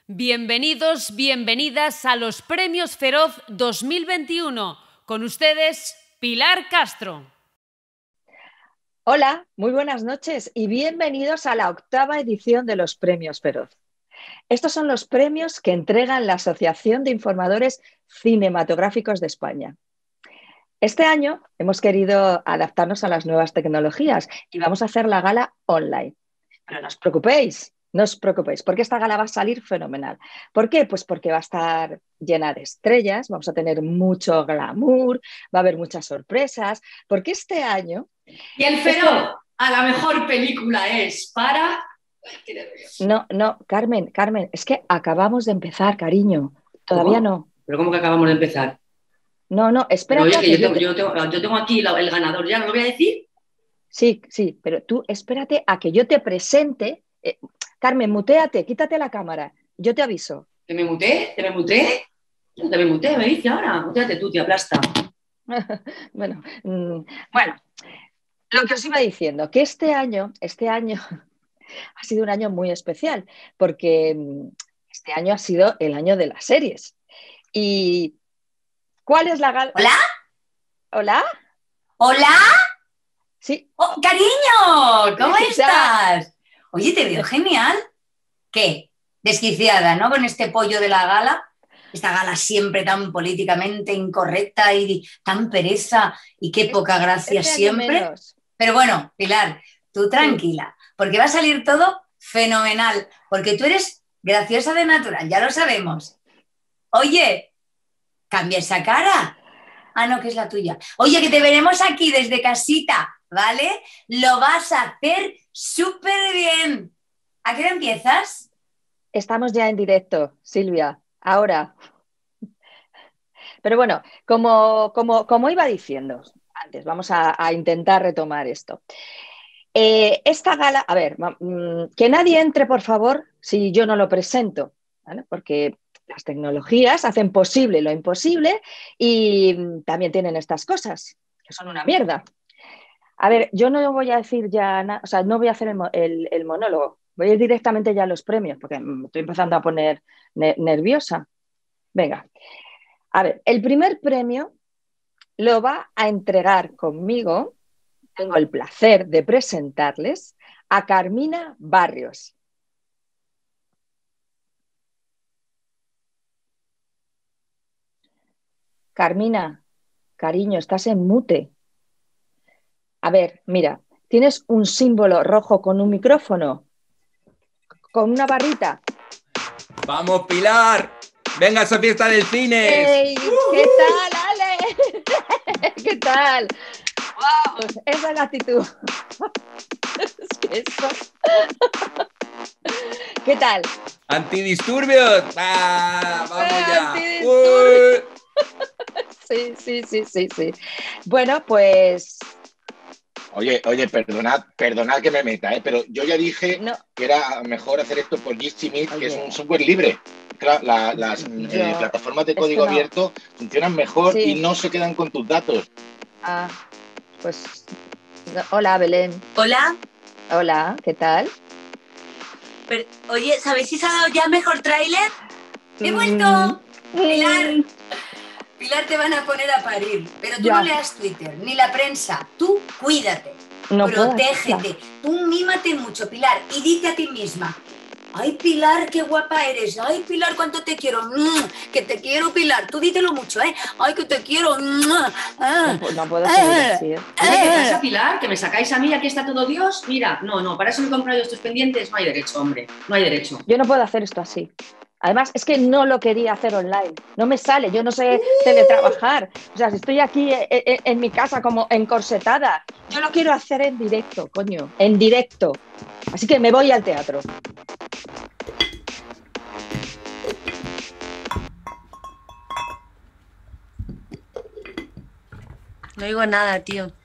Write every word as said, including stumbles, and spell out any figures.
Bienvenidos, bienvenidas a los Premios Feroz dos mil veintiuno. Con ustedes, Pilar Castro. Hola, muy buenas noches y bienvenidos a la octava edición de los Premios Feroz. Estos son los premios que entregan la Asociación de Informadores Cinematográficos de España. Este año hemos querido adaptarnos a las nuevas tecnologías y vamos a hacer la gala online. Pero no os preocupéis, no os preocupéis, porque esta gala va a salir fenomenal. ¿Por qué? Pues porque va a estar llena de estrellas, vamos a tener mucho glamour, va a haber muchas sorpresas, porque este año... Y el Feroz a la mejor película es para... No, no, Carmen, Carmen, es que acabamos de empezar, cariño. Todavía ¿Cómo? no. ¿Pero cómo que acabamos de empezar? No, no, espera. Pero oye, que yo tengo, yo, tengo, yo tengo aquí la, el ganador, ¿ya no lo voy a decir? Sí, sí, pero tú espérate a que yo te presente. Eh, Carmen, mutéate, quítate la cámara. Yo te aviso. ¿Te me muté? ¿Te me muté? Te me muté, me dice ahora. Mutéate tú, te aplasta. bueno, mmm, bueno, lo que os iba diciendo, que este año, este año ha sido un año muy especial, porque este año ha sido el año de las series. ¿Y cuál es la gala? ¿Hola? ¿Hola? ¿Hola? Sí. Oh, cariño, ¿cómo estás? Oye, te veo genial. ¿Qué? Desquiciada, ¿no? Con este pollo de la gala. Esta gala siempre tan políticamente incorrecta y tan pereza y qué poca gracia este siempre. Pero bueno, Pilar, tú tranquila, porque va a salir todo fenomenal, porque tú eres graciosa de natural, ya lo sabemos. Oye, cambia esa cara. Ah, no, que es la tuya. Oye, que te veremos aquí desde casita, ¿vale? Lo vas a hacer súper bien. ¿A qué hora empiezas? Estamos ya en directo, Silvia, ahora. Pero bueno, como, como, como iba diciendo antes, vamos a, a intentar retomar esto. Eh, esta gala, a ver, que nadie entre, por favor, si yo no lo presento, ¿vale? Porque las tecnologías hacen posible lo imposible y también tienen estas cosas, que son una mierda. A ver, yo no voy a decir ya nada, o sea, no voy a hacer el, el, el monólogo, voy a ir directamente ya a los premios, porque me estoy empezando a poner ne nerviosa. Venga, a ver, el primer premio lo va a entregar conmigo, tengo el placer de presentarles a Carmina Barrios. Carmina, cariño, estás en mute. A ver, mira, tienes un símbolo rojo con un micrófono, con una barrita. ¡Vamos, Pilar! ¡Venga a esa fiesta del cine! ¡Ey! ¿Qué tal, Ale? ¿Qué tal? ¡Wow! Esa es la actitud. Es que eso... ¿Qué tal? ¡Antidisturbios! ¡Ah, ¡vamos ya! ¡Antidisturbios! Sí, sí, sí, sí, sí. Bueno, pues... Oye, oye, perdonad, perdonad que me meta, ¿eh? Pero yo ya dije no. que era mejor hacer esto por Jitsi Meet, que es un software libre. Claro, la, las yo, eh, plataformas de código es que no. abierto funcionan mejor sí. y no se quedan con tus datos. Ah, pues... No. Hola, Belén. Hola. Hola, ¿qué tal? Pero, oye, ¿sabéis si se ha dado ya el mejor tráiler? ¡He vuelto! Mm. ¡Pilar! Pilar, te van a poner a parir, pero tú ya. No leas Twitter, ni la prensa, tú cuídate, no protégete, tú mímate mucho, Pilar, y dite a ti misma, ay, Pilar, qué guapa eres, ay, Pilar, cuánto te quiero, mm, que te quiero, Pilar, tú dítelo mucho, ¿eh? Ay, que te quiero, mm, ah, no, no puedo seguir ah, así, ¿eh? ¿Qué pasa, Pilar? ¿Que me sacáis a mí? ¿Aquí está todo Dios? Mira, no, no, para eso me he comprado estos pendientes, no hay derecho, hombre, no hay derecho. Yo no puedo hacer esto así. Además, es que no lo quería hacer online. No me sale, yo no sé teletrabajar. O sea, si estoy aquí en, en mi casa como encorsetada, yo lo quiero hacer en directo, coño, en directo. Así que me voy al teatro. No digo nada, tío.